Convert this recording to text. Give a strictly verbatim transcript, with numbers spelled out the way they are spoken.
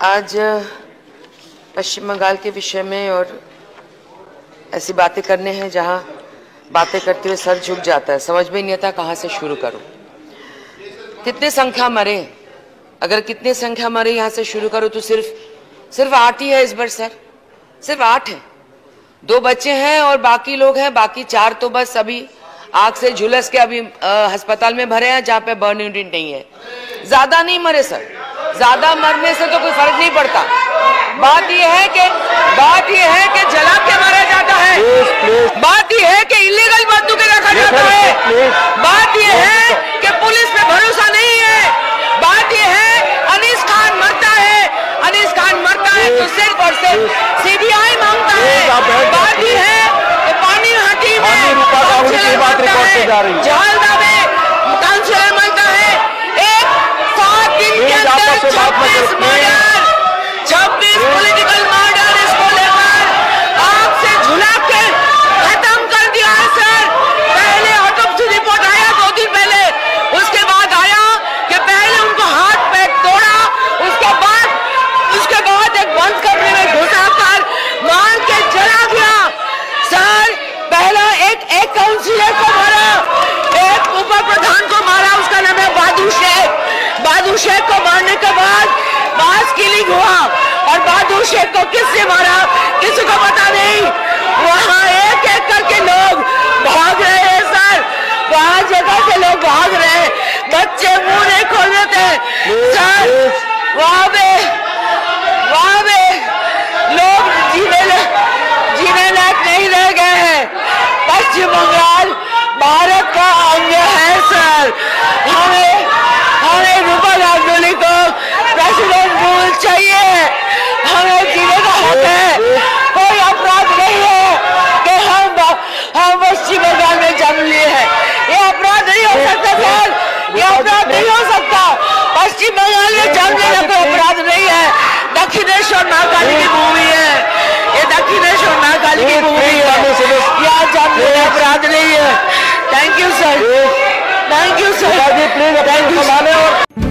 आज पश्चिम बंगाल के विषय में और ऐसी बातें करने हैं जहां बातें करते हुए सर झुक जाता है, समझ में नहीं आता कहां से शुरू करूं। कितने संख्या मरे, अगर कितने संख्या मरे यहां से शुरू करो तो सिर्फ सिर्फ आठ ही है इस बार सर, सिर्फ आठ है। दो बच्चे हैं और बाकी लोग हैं, बाकी चार तो बस अभी आग से झुलस के अभी अस्पताल में भरे हैं जहां पे बर्न यूनिट नहीं है। ज्यादा नहीं मरे सर, ज्यादा मरने से तो कोई फर्क नहीं पड़ता। बात यह है कि बात यह है कि जला के मारा जाता है, बात यह है कि इलीगल बंदूकें रखा जाता है, बात यह है कि पुलिस पे भरोसा नहीं है, बात यह है अनीस खान मरता है, अनीस खान मरता है तो सिर्फ और सिर्फ सीबीआई मांगता है। बात यह है कि पानी हाथी में जहालदा में काउंसिलर मिलता है, एक सात दिन के अंदर छब्बीस मर्डर, छब्बीस पॉलिटिकल मर्डर इसको लेकर आग से झुला के खत्म कर दिया है सर। पहले ऑटोप्सी रिपोर्ट आया दो दिन पहले, उसके बाद आया कि पहले उनको हाथ पैर तोड़ा, उसके बाद उसके बाद एक बंद कमरे में घुसाकर मार के जला गया सर। पहला एक एक काउंसिलर को मारा, एक उप प्रधान को मारा, उसका नाम है बादू शेख। बादू शेख को मारने के बाद मास किलिंग हुआ और बादू शेख को किसने मारा किसी को पता नहीं। वहां एक एक करके लोग भाग रहे हैं सर, वहां जगह से लोग भाग रहे हैं, बच्चे मुंह नहीं खोल देते सर। वहां पे वहां पे लोग जीने जीने लायक नहीं रह गए हैं। पश्चिम बंगाल भारत का अंग है सर। हमें हमें रूपा गांगुली को प्रेसिडेंट रूल चाहिए, हमें जीने का हक है। कोई अपराध नहीं है कि हम हम पश्चिम बंगाल में जन्म लिए हैं, ये अपराध नहीं हो सकता सर, ये अपराध नहीं हो सकता। पश्चिम बंगाल में जन्म लेना कोई अपराध नहीं है, दक्षिणेश्वर महाकाली की भूमि है, ये दक्षिणेश्वर महाकाली की भूमि है, यहाँ जन्म लेना अपराध नहीं है। Thank you sir, thank you sir, thank you.